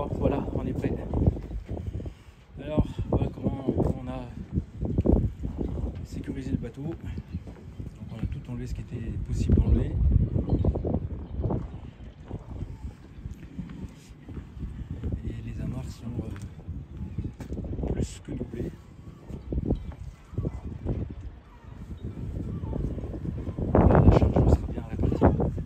Bon, voilà, on est prêt. Alors, voilà comment on a sécurisé le bateau. Donc on a tout enlevé ce qui était possible d'enlever. Et les amarres sont plus que doublées. Là, la charge sera bien répartie.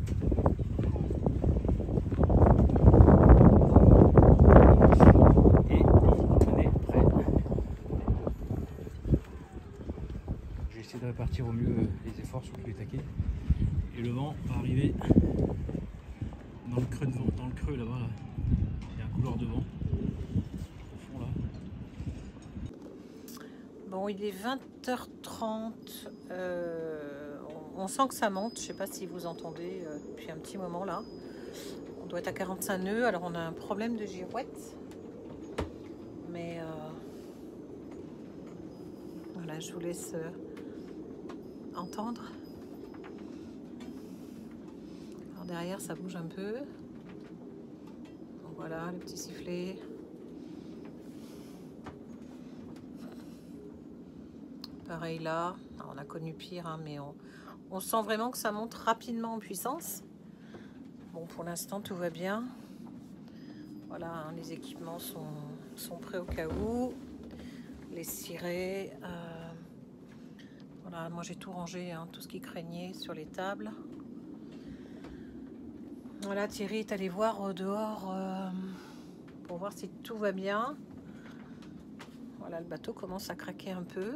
De répartir au mieux les efforts sur tous les taquets, et le vent va arriver dans le creux de vent, dans le creux là-bas, là. Il y a un couloir de vent au fond là. Bon, il est 20h30, on sent que ça monte, je sais pas si vous entendez depuis un petit moment là. On doit être à 45 nœuds, alors on a un problème de girouette, mais voilà, je vous laisse entendre. Alors derrière ça bouge un peu. Donc voilà le petit sifflet. Pareil là. Alors on a connu pire, hein, mais on sent vraiment que ça monte rapidement en puissance. Bon, pour l'instant tout va bien. Voilà, hein, les équipements sont prêts au cas où. Les cirés. Voilà, moi j'ai tout rangé, hein, tout ce qui craignait sur les tables. Voilà, Thierry est allé voir dehors pour voir si tout va bien. Voilà, le bateau commence à craquer un peu.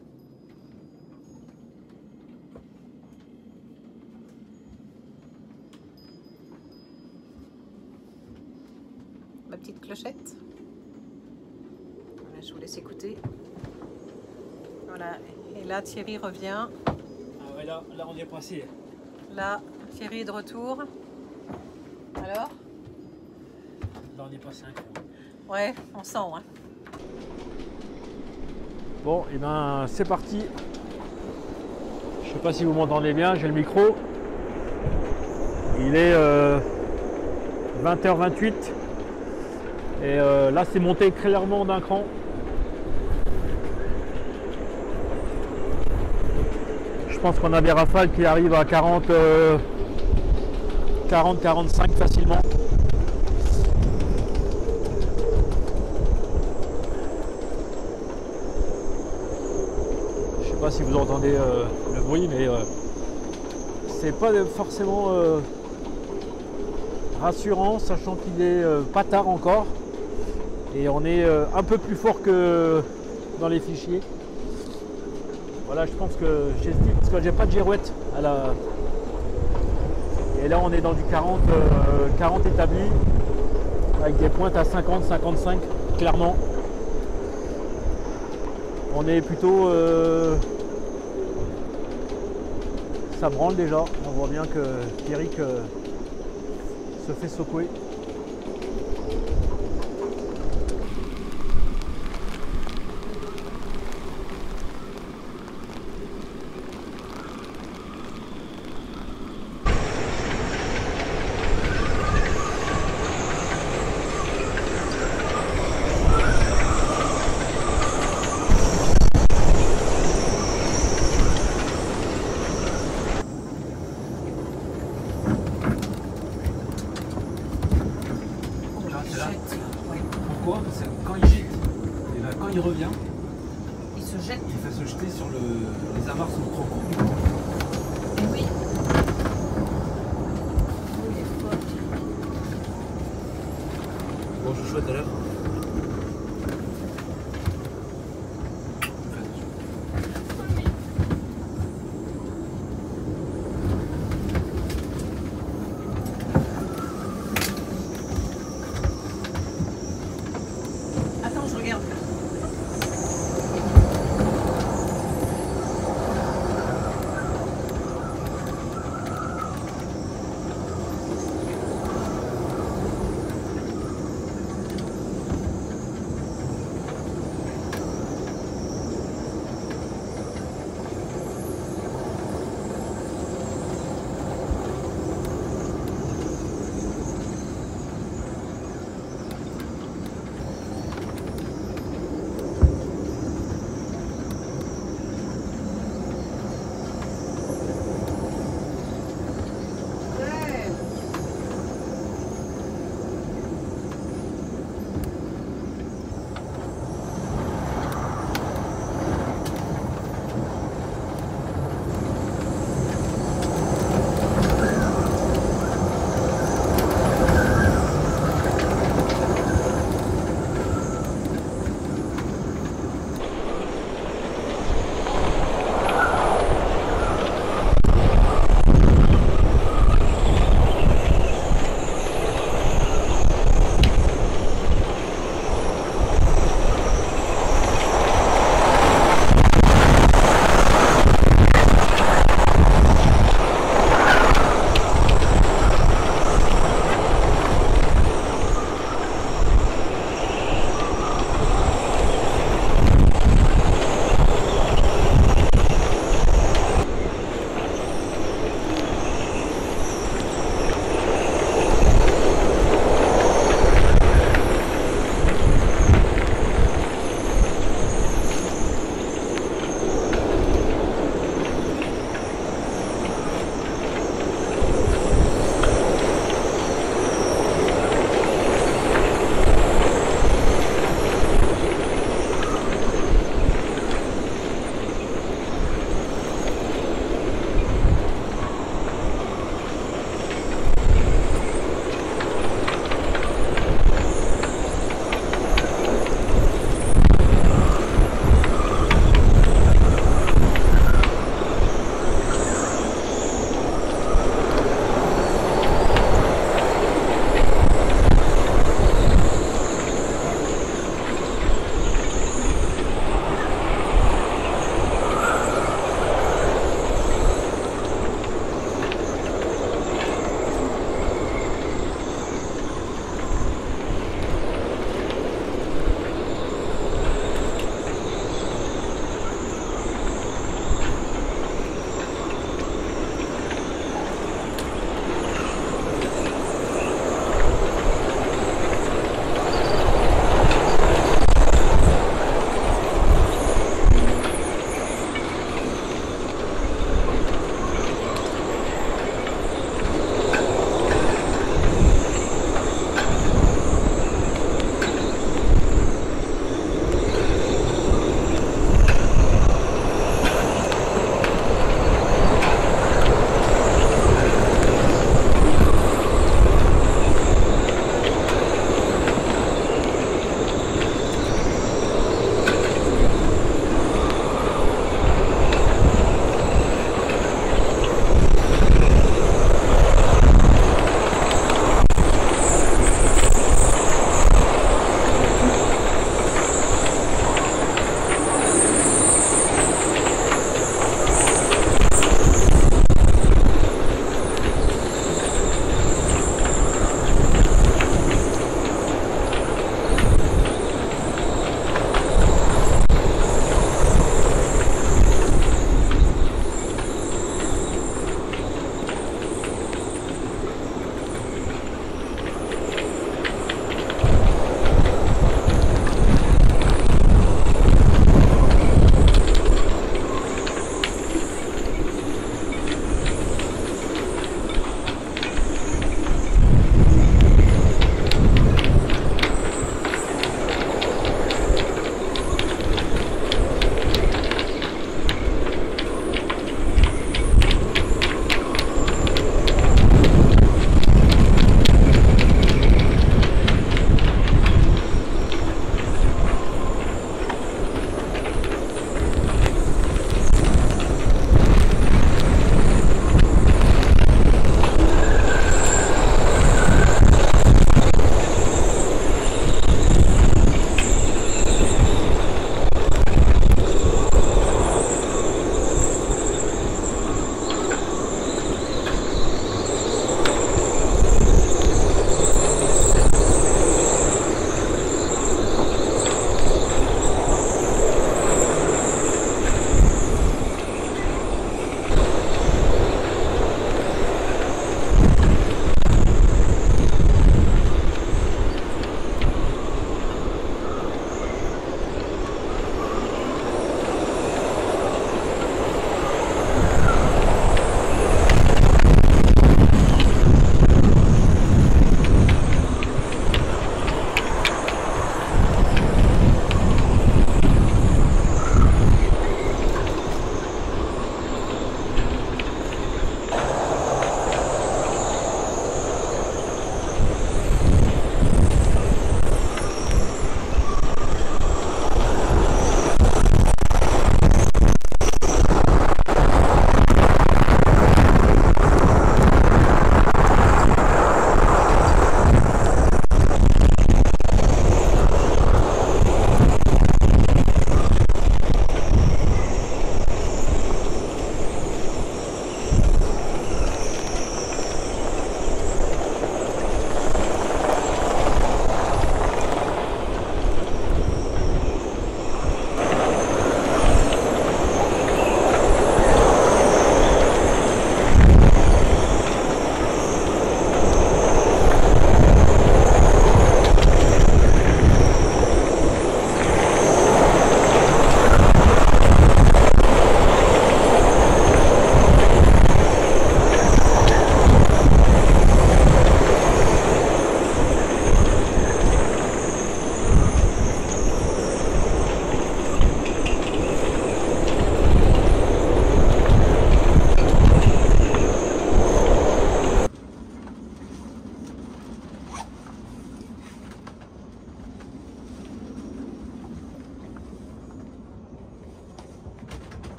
Ma petite clochette. Voilà, je vous laisse écouter. Voilà, et là Thierry revient. Ah ouais, là on y est passé. Là, Thierry est de retour. Alors? Là on est passé un coup. Ouais, on sent, hein. Bon, et ben c'est parti. Je sais pas si vous m'entendez bien, j'ai le micro. Il est 20h28. Et là c'est monté clairement d'un cran. Je pense qu'on a des rafales qui arrivent à 40-45 facilement. Je sais pas si vous entendez le bruit, mais c'est pas forcément rassurant, sachant qu'il est pas tard encore. Et on est un peu plus fort que dans les fichiers. Voilà, je pense que j'estime, parce que j'ai pas de girouette à la... Et là on est dans du 40 établi, avec des pointes à 50-55 clairement. On est plutôt... ça branle déjà, on voit bien que Pierrick se fait secouer. Pourquoi? Parce que quand il jette, et ben quand il revient, Il se jette. il fait se jeter sur le... Les amarres sont trop courtes. Et oui. Oh, il est fort. Bon, je souhaite à l'heure. Attends, je regarde.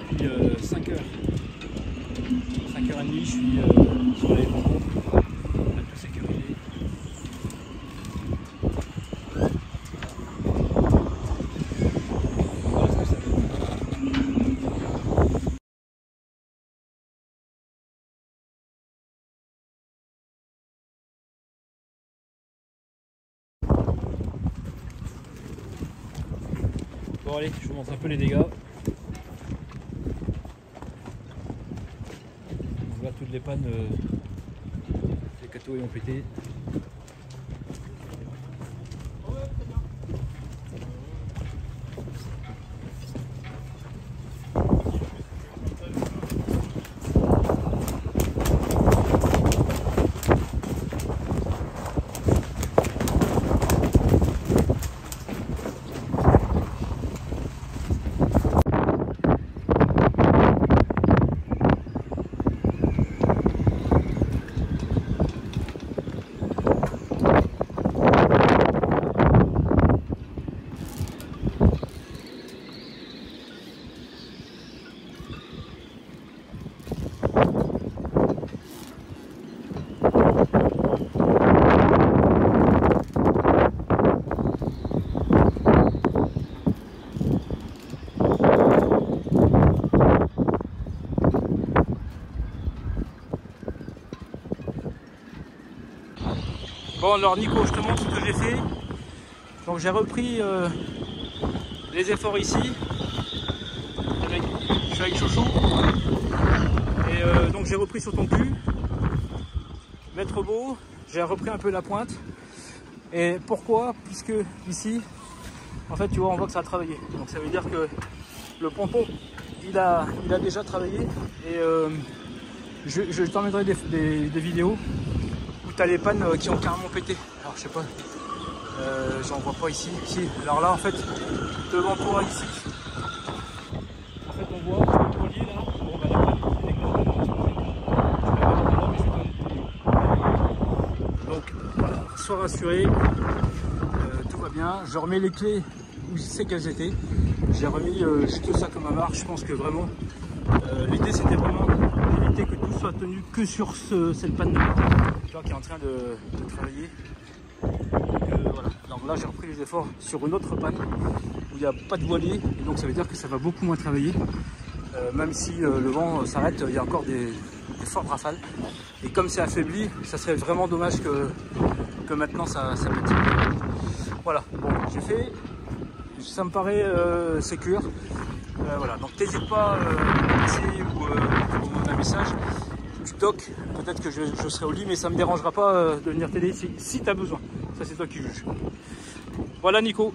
depuis 5h. 5h30, je suis sur les pompons. On a tout sécurisé. Voilà ce que ça donne. Bon allez, je vous montre un peu les dégâts. On voit toutes les pannes, les cathos ont pété. Bon alors Nico, je te montre ce que j'ai fait. Donc j'ai repris les efforts ici. Je suis avec Chouchou. Et donc j'ai repris sur ton cul. Mettre beau. J'ai repris un peu la pointe. Et pourquoi? Puisque ici, en fait tu vois, on voit que ça a travaillé. Donc ça veut dire que le pompon, il a déjà travaillé. Et je t'emmènerai des vidéos. T'as les pannes qui ont carrément pété. Alors je sais pas, j'en vois pas ici. Si, alors là en fait, devant toi ici, en fait on voit le collier là. Bon bah la panne est éclatée. Donc voilà, sois rassuré, tout va bien. Je remets les clés où je sais qu'elles étaient. J'ai remis juste ça comme un marque. Je pense que vraiment, l'idée c'était vraiment d'éviter que tout soit tenu que sur cette panne de qui est en train de travailler. Donc, voilà. Donc là j'ai repris les efforts sur une autre panne où il n'y a pas de voilier et donc ça veut dire que ça va beaucoup moins travailler. Même si le vent s'arrête, il y a encore des fortes rafales. Et comme c'est affaibli, ça serait vraiment dommage que maintenant ça pète. Voilà, bon j'ai fait, ça me paraît sécure. Voilà, donc n'hésite pas à essayer ou un message. Du toc, peut-être que je serai au lit, mais ça ne me dérangera pas de venir t'aider si tu as besoin. Ça c'est toi qui juges. Voilà Nico.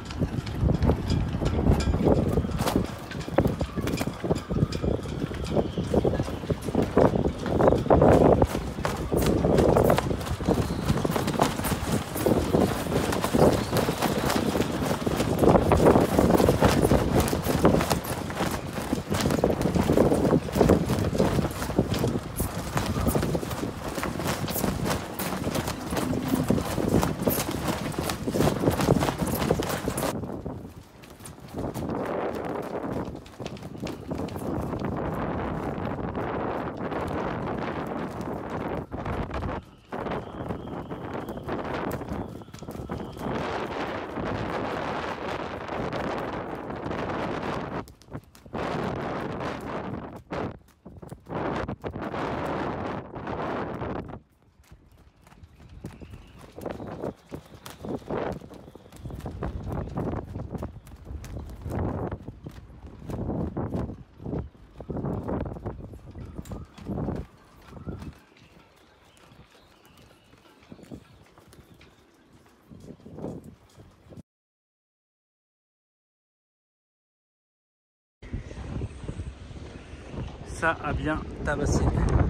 Ça a bien tabassé.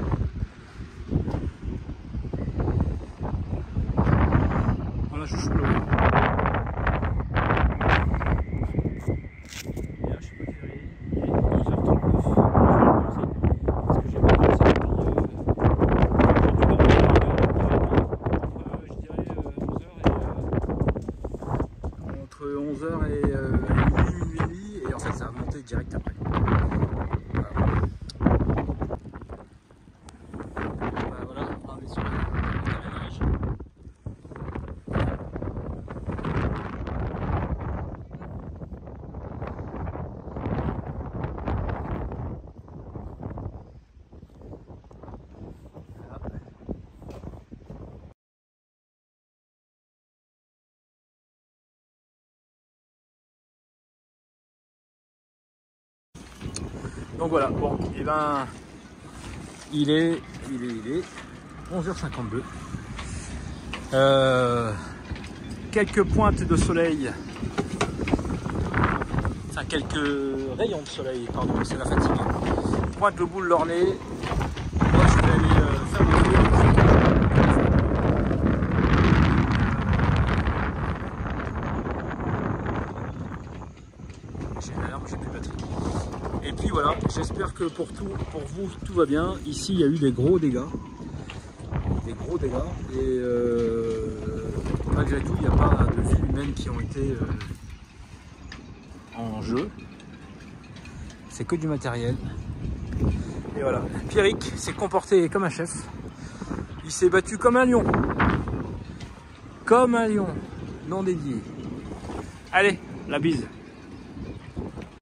Voilà, je suis là. Je sais pas quelle heure il est 11h39. Parce que j'ai pas commencé entre 11h et minuit et en fait ça a monté direct après. Donc voilà, bon, et ben il est 11h52. Quelques pointes de soleil, enfin quelques rayons de soleil, pardon, c'est la fatigue. Pointe le bout de leur nez. Moi je vais aller faire des tours. J'ai une alarme, j'ai plus de batterie. Et puis voilà, j'espère que pour vous tout va bien. Ici il y a eu des gros dégâts. Et malgré tout il n'y a pas de vies humaines qui ont été en jeu. C'est que du matériel. Et voilà, Pierrick s'est comporté comme un chef. Il s'est battu comme un lion. Comme un lion non dédié. Allez, la bise.